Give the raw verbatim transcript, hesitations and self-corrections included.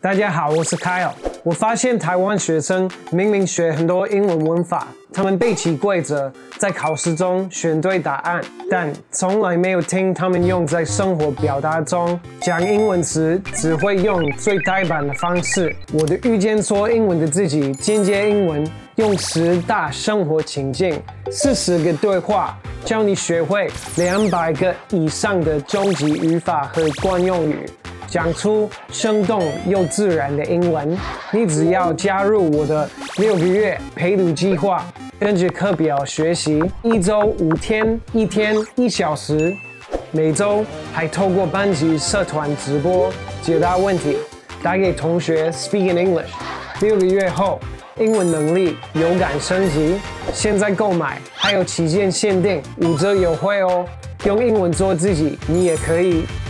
大家好，我是 Kyle。我发现台湾学生明明学很多英文文法，他们背起规则，在考试中选对答案，但从来没有听他们用在生活表达中。讲英文时只会用最呆板的方式。我的遇见说英文的自己，进阶英文，用十大生活情境，四十个对话，教你学会两百个以上的终极语法和惯用语。讲出生动又自然的英文，你只要加入我的六个月陪读计划，跟着课表学习，一周五天，一天一小时，每周还透过班级社团直播解答问题，打给同学 Speak in English。六个月后，英文能力有感升级。现在购买还有期间限定，五折优惠哦！用英文做自己，你也可以。